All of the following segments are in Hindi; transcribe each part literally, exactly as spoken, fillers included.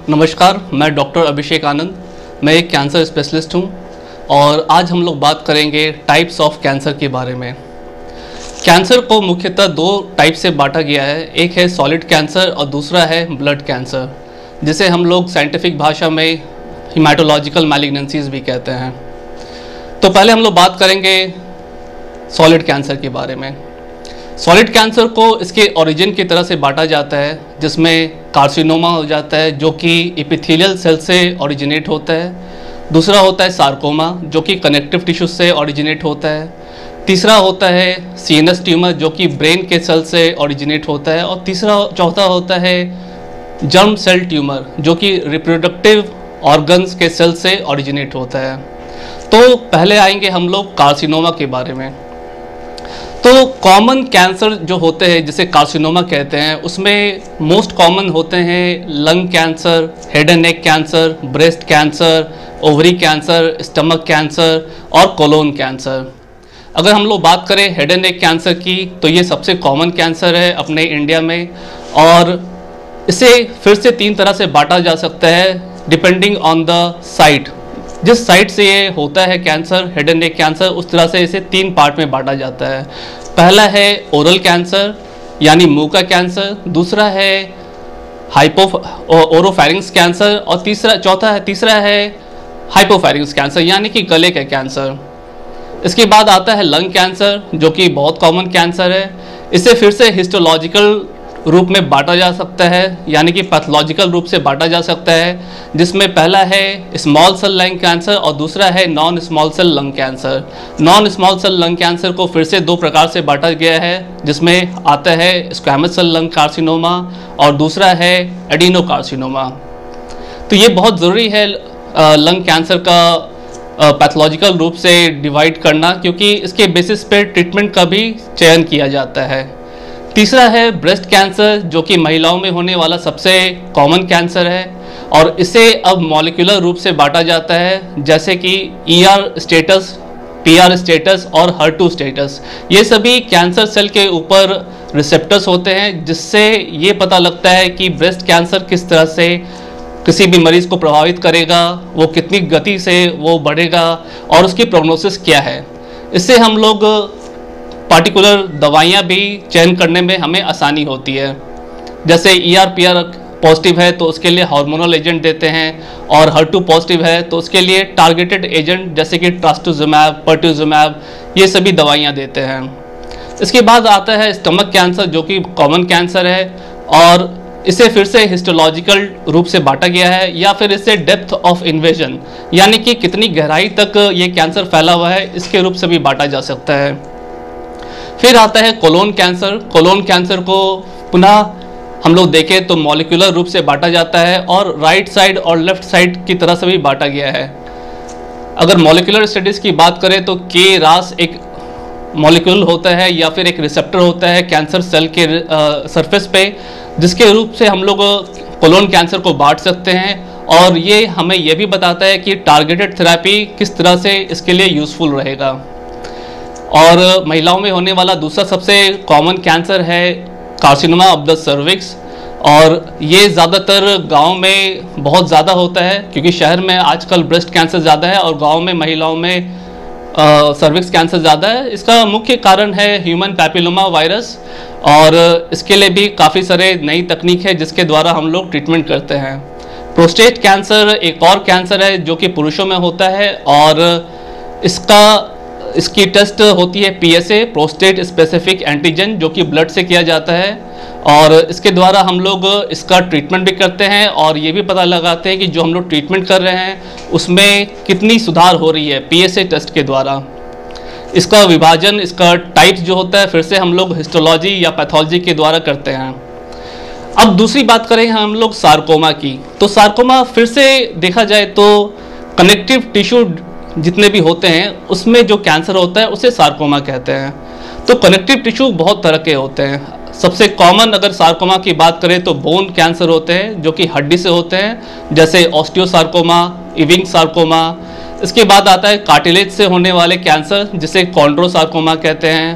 नमस्कार, मैं डॉक्टर अभिषेक आनंद। मैं एक कैंसर स्पेशलिस्ट हूं और आज हम लोग बात करेंगे टाइप्स ऑफ कैंसर के बारे में। कैंसर को मुख्यतः दो टाइप से बांटा गया है, एक है सॉलिड कैंसर और दूसरा है ब्लड कैंसर, जिसे हम लोग साइंटिफिक भाषा में हीमेटोलॉजिकल मैलिग्नेंसीज भी कहते हैं। तो पहले हम लोग बात करेंगे सॉलिड कैंसर के बारे में। सॉलिड कैंसर को इसके ओरिजिन की तरह से बांटा जाता है, जिसमें कार्सिनोमा हो जाता है जो कि एपिथेलियल सेल से ओरिजिनेट होता है। दूसरा होता है सार्कोमा जो कि कनेक्टिव टिश्यू से ओरिजिनेट होता है। तीसरा होता है सीएनएस ट्यूमर जो कि ब्रेन के सेल से ओरिजिनेट होता है। और तीसरा चौथा होता है जर्म सेल ट्यूमर जो कि रिप्रोडक्टिव ऑर्गन्स के सेल से ओरिजिनेट होता है। तो पहले आएंगे हम लोग कार्सिनोमा के बारे में। तो कॉमन कैंसर जो होते हैं जिसे कार्सिनोमा कहते हैं, उसमें मोस्ट कॉमन होते हैं lung cancer, head and neck cancer, breast cancer, ovary cancer, stomach cancer और कोलोन कैंसर। अगर हम लोग बात करें हेड एंड नेक कैंसर की, तो ये सबसे कॉमन कैंसर है अपने इंडिया में और इसे फिर से तीन तरह से बांटा जा सकता है डिपेंडिंग ऑन द साइट। जिस साइट से ये होता है cancer, head and neck cancer, उस तरह से इसे तीन पार्ट में बांटा जाता है। पहला है ओरल कैंसर यानी मुंह का कैंसर, दूसरा है हाइपो ओरोफैरिंग्स कैंसर और तीसरा चौथा है तीसरा है हाइपोफैरिंग्स कैंसर यानी कि गले का कैंसर। इसके बाद आता है लंग कैंसर जो कि बहुत कॉमन कैंसर है। इसे फिर से हिस्टोलॉजिकल रूप में बांटा जा सकता है यानी कि पैथोलॉजिकल रूप से बांटा जा सकता है, जिसमें पहला है स्मॉल सेल लंग कैंसर और दूसरा है non small cell lung cancer. Non small cell lung cancer को फिर से दो प्रकार से बांटा गया है, जिसमें आता है स्क्वैमस सेल लंग कार्सिनोमा और दूसरा है एडिनोकार्सिनोमा। तो ये बहुत ज़रूरी है लंग कैंसर का पैथोलॉजिकल रूप से डिवाइड करना, क्योंकि इसके बेसिस पे ट्रीटमेंट का भी चयन किया जाता है। तीसरा है ब्रेस्ट कैंसर जो कि महिलाओं में होने वाला सबसे कॉमन कैंसर है और इसे अब मॉलिक्यूलर रूप से बांटा जाता है, जैसे कि ईआर स्टेटस, पीआर स्टेटस और हर टू स्टेटस। ये सभी कैंसर सेल के ऊपर रिसेप्टर्स होते हैं, जिससे ये पता लगता है कि ब्रेस्ट कैंसर किस तरह से किसी भी मरीज़ को प्रभावित करेगा, वो कितनी गति से वो बढ़ेगा और उसकी प्रोग्नोसिस क्या है। इससे हम लोग पार्टिकुलर दवाइयाँ भी चयन करने में हमें आसानी होती है। जैसे E R P R positive है तो उसके लिए हार्मोनल एजेंट देते हैं और हर टू पॉजिटिव है तो उसके लिए टारगेटेड एजेंट जैसे कि ट्रास्टुजिमैब, पर्टुजिमैब, ये सभी दवाइयाँ देते हैं। इसके बाद आता है स्टमक कैंसर जो कि कॉमन कैंसर है और इसे फिर से हिस्टोलॉजिकल रूप से बांटा गया है या फिर इसे डेप्थ ऑफ इन्वेजन यानी कि कितनी गहराई तक ये कैंसर फैला हुआ है, इसके रूप से भी बांटा जा सकता है। फिर आता है कोलोन कैंसर। कोलोन कैंसर को पुनः हम लोग देखें तो मॉलिक्यूलर रूप से बांटा जाता है और राइट साइड और लेफ्ट साइड की तरह से भी बांटा गया है। अगर मॉलिक्यूलर स्टडीज़ की बात करें तो के रास एक मॉलिक्यूल होता है या फिर एक रिसेप्टर होता है कैंसर सेल के सरफेस पे, जिसके रूप से हम लोग कोलोन कैंसर को बांट सकते हैं और ये हमें यह भी बताता है कि टारगेटेड थेरेपी किस तरह से इसके लिए यूज़फुल रहेगा। और महिलाओं में होने वाला दूसरा सबसे कॉमन कैंसर है कार्सिनोमा ऑफ द सर्विक्स और ये ज़्यादातर गांव में बहुत ज़्यादा होता है, क्योंकि शहर में आजकल ब्रेस्ट कैंसर ज़्यादा है और गांव में महिलाओं में सर्विक्स कैंसर ज़्यादा है। इसका मुख्य कारण है ह्यूमन पैपिलोमा वायरस और इसके लिए भी काफ़ी सारे नई तकनीक है जिसके द्वारा हम लोग ट्रीटमेंट करते हैं। प्रोस्टेट कैंसर एक और कैंसर है जो कि पुरुषों में होता है और इसका इसकी टेस्ट होती है P S A, prostate specific antigen, जो कि ब्लड से किया जाता है और इसके द्वारा हम लोग इसका ट्रीटमेंट भी करते हैं और ये भी पता लगाते हैं कि जो हम लोग ट्रीटमेंट कर रहे हैं उसमें कितनी सुधार हो रही है पी एस ए टेस्ट के द्वारा। इसका विभाजन, इसका टाइप्स जो होता है फिर से हम लोग हिस्टोलॉजी या पैथोलॉजी के द्वारा करते हैं। अब दूसरी बात करें हम लोग सार्कोमा की, तो सार्कोमा फिर से देखा जाए तो कनेक्टिव टिश्यू जितने भी होते हैं उसमें जो कैंसर होता है उसे सार्कोमा कहते हैं। तो कनेक्टिव टिश्यू बहुत तरह के होते हैं। सबसे कॉमन अगर सार्कोमा की बात करें तो बोन कैंसर होते हैं जो कि हड्डी से होते हैं, जैसे ऑस्टियोसार्कोमा, इविंग सार्कोमा। इसके बाद आता है कार्टिलेज से होने वाले कैंसर जिसे कॉन्ड्रोसार्कोमा कहते हैं।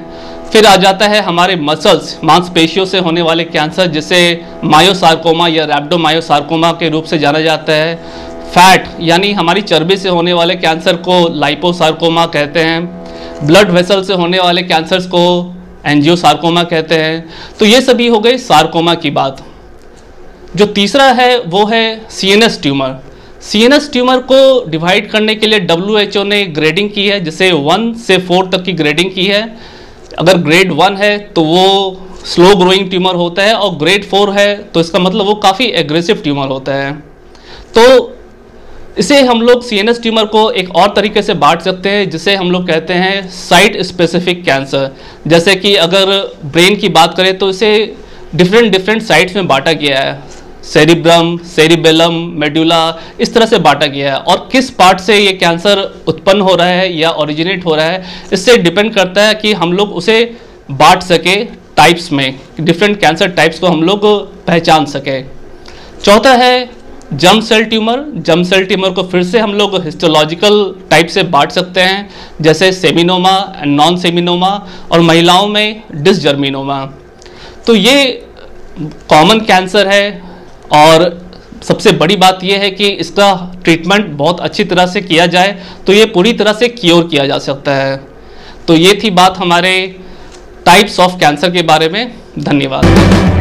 फिर आ जाता है हमारे मसल्स, मांसपेशियों से होने वाले कैंसर, जिसे मायोसार्कोमा या रैप्डोमायोसार्कोमा के रूप से जाना जाता है। फैट यानी हमारी चर्बी से होने वाले कैंसर को लाइपोसार्कोमा कहते हैं। ब्लड वेसल से होने वाले कैंसर्स को एंजियोसार्कोमा कहते हैं। तो ये सभी हो गई सार्कोमा की बात। जो तीसरा है वो है सीएनएस ट्यूमर। सीएनएस ट्यूमर को डिवाइड करने के लिए डब्ल्यू एच ओ ने ग्रेडिंग की है, जिसे वन से फोर तक की ग्रेडिंग की है। अगर ग्रेड वन है तो वो स्लो ग्रोइंग ट्यूमर होता है, और ग्रेड फोर है तो इसका मतलब वो काफ़ी एग्रेसिव ट्यूमर होता है। तो इसे हम लोग सीएनएस ट्यूमर को एक और तरीके से बांट सकते हैं, जिसे हम लोग कहते हैं साइट स्पेसिफिक कैंसर। जैसे कि अगर ब्रेन की बात करें तो इसे डिफरेंट डिफरेंट साइट्स में बांटा गया है, सेरिब्रम, सेरिबेलम, मेडुला, इस तरह से बांटा गया है। और किस पार्ट से ये कैंसर उत्पन्न हो रहा है या ओरिजिनेट हो रहा है, इससे डिपेंड करता है कि हम लोग उसे बांट सके टाइप्स में, डिफरेंट कैंसर टाइप्स को हम लोग पहचान सके। चौथा है germ cell tumour. Germ cell tumour को फिर से हम लोग हिस्टोलॉजिकल टाइप से बांट सकते हैं, जैसे सेमिनोमा एंड नॉन सेमिनोमा, और महिलाओं में डिसजर्मिनोमा। तो ये कॉमन कैंसर है, और सबसे बड़ी बात यह है कि इसका ट्रीटमेंट बहुत अच्छी तरह से किया जाए तो ये पूरी तरह से क्योर किया जा सकता है। तो ये थी बात हमारे टाइप्स ऑफ कैंसर के बारे में। धन्यवाद।